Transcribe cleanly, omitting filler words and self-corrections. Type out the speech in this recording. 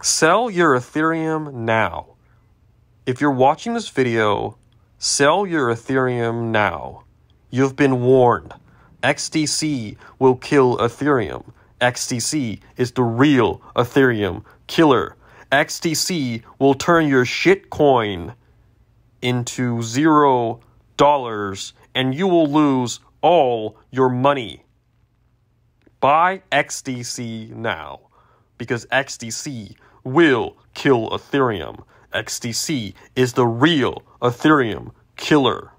Sell your Ethereum now. If you're watching this video, sell your Ethereum now. You've been warned. XDC will kill Ethereum. XDC is the real Ethereum killer. XDC will turn your shitcoin into $0 and you will lose all your money. Buy XDC now because XDC will kill Ethereum. XDC is the real Ethereum killer.